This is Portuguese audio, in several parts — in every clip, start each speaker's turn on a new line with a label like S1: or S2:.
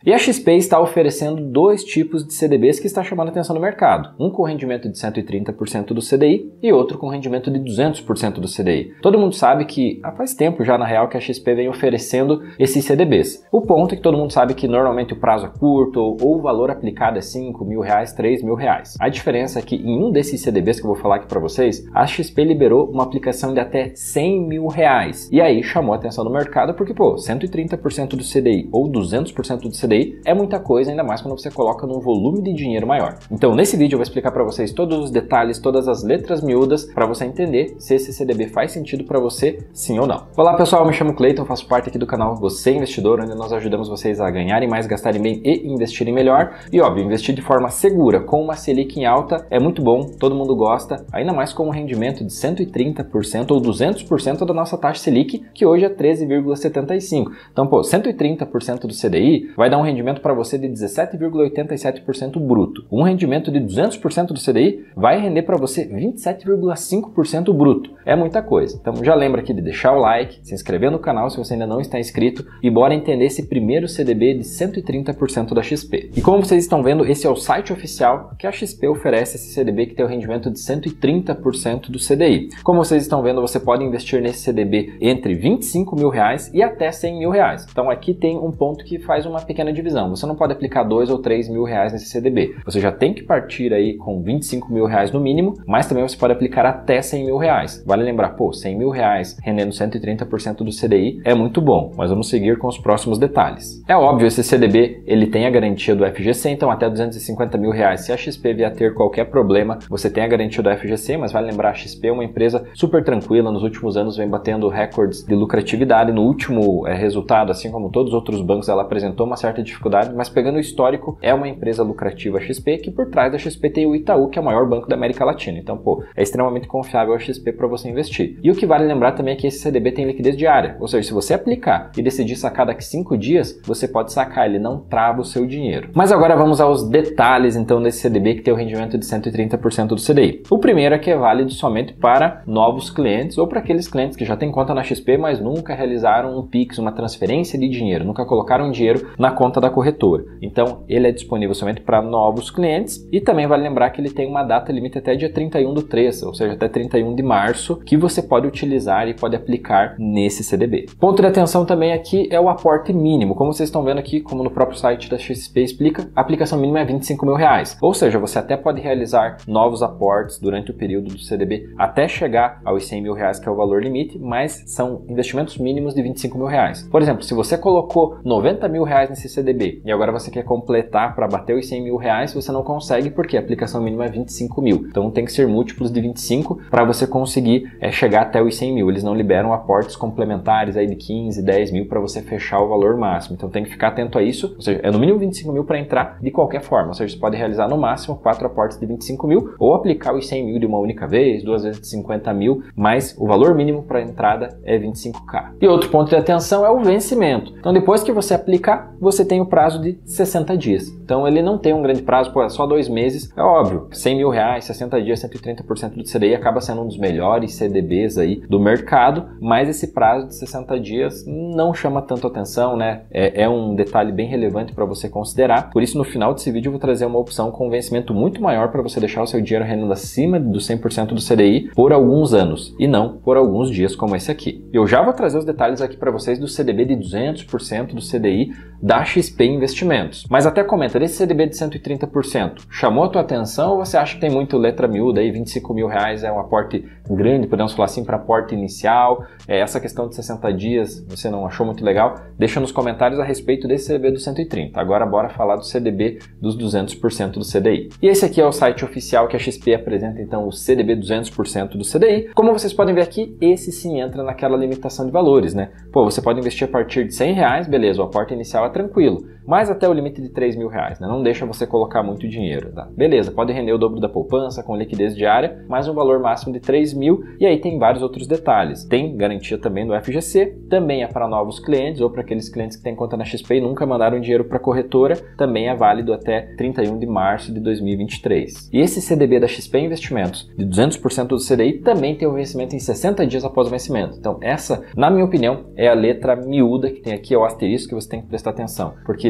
S1: E a XP está oferecendo dois tipos de CDBs que está chamando a atenção no mercado. Um com rendimento de 130% do CDI e outro com rendimento de 200% do CDI. Todo mundo sabe que há faz tempo já, na real, que a XP vem oferecendo esses CDBs. O ponto é que todo mundo sabe que normalmente o prazo é curto ou o valor aplicado é R$5.000, R$3.000. A diferença é que em um desses CDBs que eu vou falar aqui para vocês, a XP liberou uma aplicação de até R$100.000. E aí chamou a atenção do mercado porque, 130% do CDI ou 200% do CDI é muita coisa, ainda mais quando você coloca num volume de dinheiro maior. Então, nesse vídeo eu vou explicar para vocês todos os detalhes, todas as letras miúdas, para você entender se esse CDB faz sentido para você, sim ou não. Olá pessoal, eu me chamo Cleiton, faço parte aqui do canal Você Investidor, onde nós ajudamos vocês a ganharem mais, gastarem bem e investirem melhor. E óbvio, investir de forma segura, com uma Selic em alta, é muito bom, todo mundo gosta, ainda mais com um rendimento de 130% ou 200% da nossa taxa Selic, que hoje é 13,75%. Então, 130% do CDI vai dar um rendimento para você de 17,87% bruto. Um rendimento de 200% do CDI vai render para você 27,5% bruto. É muita coisa. Então já lembra aqui de deixar o like, se inscrever no canal se você ainda não está inscrito e bora entender esse primeiro CDB de 130% da XP. E como vocês estão vendo, esse é o site oficial que a XP oferece esse CDB que tem o rendimento de 130% do CDI. Como vocês estão vendo, você pode investir nesse CDB entre R$25.000 e até R$100.000. Então aqui tem um ponto que faz uma pequena divisão. Você não pode aplicar R$2.000 ou R$3.000 nesse CDB. Você já tem que partir aí com R$25.000 no mínimo, mas também você pode aplicar até R$100.000. Vale lembrar, R$100.000 rendendo 130% do CDI é muito bom, mas vamos seguir com os próximos detalhes. É óbvio, esse CDB ele tem a garantia do FGC, então até R$250.000, se a XP vier a ter qualquer problema, você tem a garantia do FGC, mas vale lembrar, a XP é uma empresa super tranquila, nos últimos anos vem batendo recordes de lucratividade, no último resultado, assim como todos os outros bancos, ela apresentou uma certa dificuldade, mas pegando o histórico, é uma empresa lucrativa a XP, que por trás da XP tem o Itaú, que é o maior banco da América Latina. Então, é extremamente confiável a XP para você investir. E o que vale lembrar também é que esse CDB tem liquidez diária, ou seja, se você aplicar e decidir sacar daqui 5 dias, você pode sacar, ele não trava o seu dinheiro. Mas agora vamos aos detalhes então desse CDB que tem o rendimento de 130% do CDI. O primeiro é que é válido somente para novos clientes ou para aqueles clientes que já têm conta na XP, mas nunca realizaram um Pix, uma transferência de dinheiro, nunca colocaram dinheiro na conta da corretora. Então, ele é disponível somente para novos clientes e também vale lembrar que ele tem uma data limite até dia 31/3, ou seja, até 31 de março, que você pode utilizar e pode aplicar nesse CDB. Ponto de atenção também aqui é o aporte mínimo. Como vocês estão vendo aqui, como no próprio site da XP explica, a aplicação mínima é R$25.000. Ou seja, você até pode realizar novos aportes durante o período do CDB até chegar aos R$100.000, que é o valor limite, mas são investimentos mínimos de R$25.000. Por exemplo, se você colocou R$90.000 nesse CDB e agora você quer completar para bater os R$100.000, você não consegue porque a aplicação mínima é R$25.000. Então tem que ser múltiplos de 25 para você conseguir chegar até os R$100.000. Eles não liberam aportes complementares aí de 15, 10 mil para você fechar o valor máximo. Então tem que ficar atento a isso. Ou seja, é no mínimo 25.000 para entrar de qualquer forma. Ou seja, você pode realizar no máximo 4 aportes de 25.000 ou aplicar os 100.000 de uma única vez, 2 vezes de 50.000, mas o valor mínimo para entrada é 25k. E outro ponto de atenção é o vencimento. Então depois que você aplicar, você tem o prazo de 60 dias. Então ele não tem um grande prazo, é só 2 meses. É óbvio, R$100.000, 60 dias, 130% do CDI acaba sendo um dos melhores CDBs aí do mercado, mas esse prazo de 60 dias não chama tanto atenção, né? É um detalhe bem relevante para você considerar. Por isso, no final desse vídeo eu vou trazer uma opção com vencimento muito maior para você deixar o seu dinheiro rendendo acima do 100% do CDI por alguns anos e não por alguns dias como esse aqui. Eu já vou trazer os detalhes aqui para vocês do CDB de 200% do CDI da XP Investimentos. Mas até comenta, desse CDB de 130%, chamou a tua atenção ou você acha que tem muito letra miúda aí, R$25.000 é um aporte grande, podemos falar assim, para aporte inicial? Essa questão de 60 dias você não achou muito legal? Deixa nos comentários a respeito desse CDB do 130. Agora bora falar do CDB dos 200% do CDI. E esse aqui é o site oficial que a XP apresenta então o CDB 200% do CDI. Como vocês podem ver aqui, esse sim entra naquela limitação de valores, né? Você pode investir a partir de R$100, beleza, o aporte inicial é tranquilo, mas até o limite de R$3.000, né? Não deixa você colocar muito dinheiro, tá? Beleza, pode render o dobro da poupança com liquidez diária, mas um valor máximo de R$3.000 e aí tem vários outros detalhes. Tem garantia também do FGC, também é para novos clientes ou para aqueles clientes que têm conta na XP e nunca mandaram dinheiro para a corretora, também é válido até 31 de março de 2023. E esse CDB da XP Investimentos de 200% do CDI também tem o vencimento em 60 dias após o vencimento. Então essa, na minha opinião, é a letra miúda que tem aqui, é o asterisco que você tem que prestar atenção, porque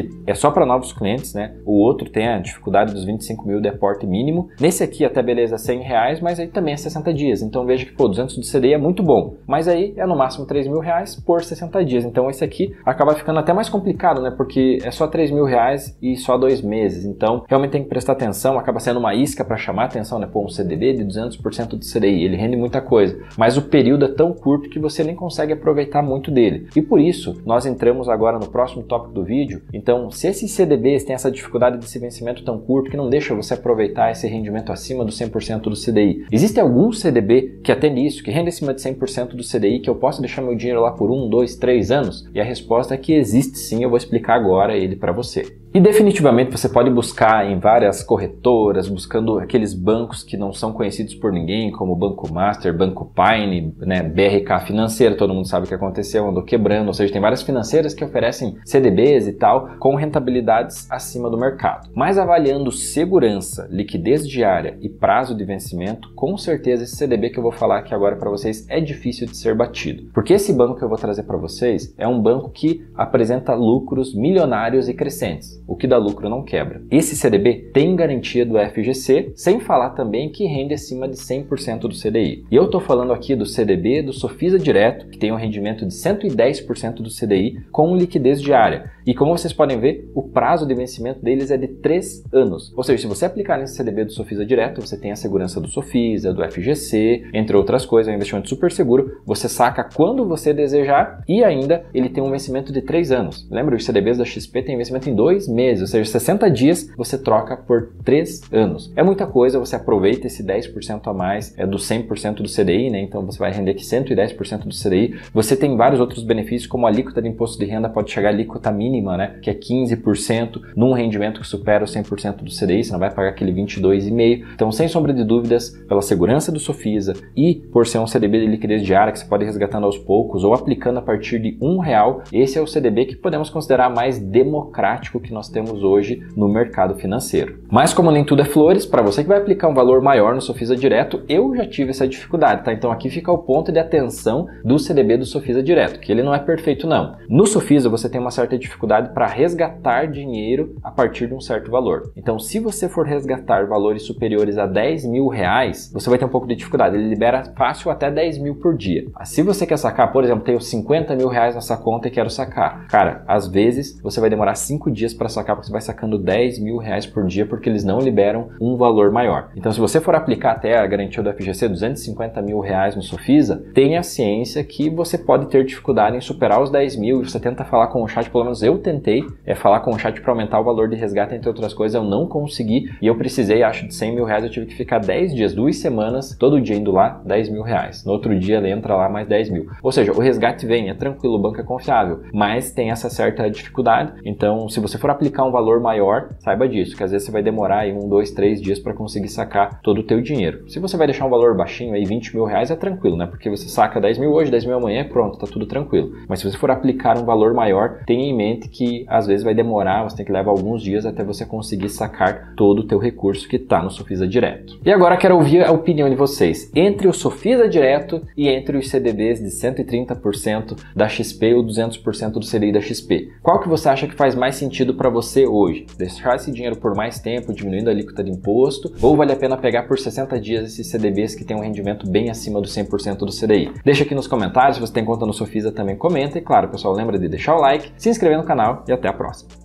S1: que é só para novos clientes, né? O outro tem a dificuldade dos 25 mil de aporte mínimo. Nesse aqui até beleza R$100, mas aí também é 60 dias. Então veja que, pô, 200 do CDI é muito bom. Mas aí é no máximo R$3.000 por 60 dias. Então esse aqui acaba ficando até mais complicado, né? Porque é só R$3.000 e só 2 meses. Então realmente tem que prestar atenção. Acaba sendo uma isca para chamar a atenção, né? Pô, um CDB de 200% do CDI, ele rende muita coisa. Mas o período é tão curto que você nem consegue aproveitar muito dele. E por isso, nós entramos agora no próximo tópico do vídeo. Então, se esses CDBs têm essa dificuldade desse vencimento tão curto que não deixa você aproveitar esse rendimento acima do 100% do CDI, existe algum CDB que até nisso, que rende acima de 100% do CDI, que eu posso deixar meu dinheiro lá por 1, 2, 3 anos? E a resposta é que existe sim, eu vou explicar agora ele para você. E definitivamente você pode buscar em várias corretoras, buscando aqueles bancos que não são conhecidos por ninguém, como Banco Master, Banco Pine, né, BRK Financeira, todo mundo sabe o que aconteceu, andou quebrando, ou seja, tem várias financeiras que oferecem CDBs e tal, com rentabilidades acima do mercado. Mas avaliando segurança, liquidez diária e prazo de vencimento, com certeza esse CDB que eu vou falar aqui agora para vocês é difícil de ser batido. Porque esse banco que eu vou trazer para vocês é um banco que apresenta lucros milionários e crescentes. O que dá lucro não quebra. Esse CDB tem garantia do FGC, sem falar também que rende acima de 100% do CDI. E eu estou falando aqui do CDB do Sofisa Direto, que tem um rendimento de 110% do CDI com liquidez diária. E como vocês podem ver, o prazo de vencimento deles é de 3 anos. Ou seja, se você aplicar nesse CDB do Sofisa Direto, você tem a segurança do Sofisa, do FGC, entre outras coisas, é um investimento super seguro, você saca quando você desejar e ainda ele tem um vencimento de 3 anos. Lembra, os CDBs da XP têm vencimento em 2 meses, ou seja, 60 dias você troca por 3 anos. É muita coisa, você aproveita esse 10% a mais do 100% do CDI, né? Então você vai render aqui 110% do CDI. Você tem vários outros benefícios, como a alíquota de imposto de renda pode chegar à alíquota mínima, né? Que é 15% num rendimento que supera o 100% do CDI, você não vai pagar aquele 22,5%. Então, sem sombra de dúvidas, pela segurança do Sofisa e por ser um CDB de liquidez diária que você pode ir resgatando aos poucos ou aplicando a partir de R$1, esse é o CDB que podemos considerar mais democrático que nós temos hoje no mercado financeiro. Mas como nem tudo é flores, para você que vai aplicar um valor maior no Sofisa Direto, eu já tive essa dificuldade, tá? Então aqui fica o ponto de atenção do CDB do Sofisa Direto, que ele não é perfeito não. No Sofisa você tem uma certa dificuldade para resgatar dinheiro a partir de um certo valor. Então se você for resgatar valores superiores a R$10.000, você vai ter um pouco de dificuldade. Ele libera fácil até 10 mil por dia. Se você quer sacar, por exemplo, tenho 50 mil reais nessa conta e quero sacar. Cara, às vezes você vai demorar 5 dias para sacar, porque você vai sacando 10 mil reais por dia, porque eles não liberam um valor maior. Então se você for aplicar até a garantia do FGC 250 mil reais no Sofisa, tenha ciência que você pode ter dificuldade em superar os 10 mil e você tenta falar com o chat, pelo menos eu tentei falar com o chat para aumentar o valor de resgate, entre outras coisas, eu não consegui e eu precisei, acho, de 100 mil reais, eu tive que ficar 10 dias, 2 semanas, todo dia indo lá, 10 mil reais. No outro dia ele entra lá mais 10 mil. Ou seja, o resgate vem, é tranquilo, o banco é confiável, mas tem essa certa dificuldade. Então, se você for aplicar um valor maior, saiba disso, que às vezes você vai demorar aí 1, 2, 3 dias para conseguir sacar todo o teu dinheiro. Se você vai deixar um valor baixinho aí, 20 mil reais, é tranquilo, né? Porque você saca 10 mil hoje, 10 mil amanhã, pronto, tá tudo tranquilo. Mas se você for aplicar um valor maior, tenha em mente que às vezes vai demorar, você tem que levar alguns dias até você conseguir sacar todo o teu recurso que tá no Sofisa Direto. E agora quero ouvir a opinião de vocês entre o Sofisa Direto e entre os CDBs de 130% da XP ou 200% do CDI da XP. Qual que você acha que faz mais sentido para você hoje? Deixar esse dinheiro por mais tempo, diminuindo a alíquota de imposto, ou vale a pena pegar por 60 dias esses CDBs que tem um rendimento bem acima do 100% do CDI? Deixa aqui nos comentários, se você tem conta no Sofisa também comenta e claro, pessoal, lembra de deixar o like, se inscrever no canal e até a próxima.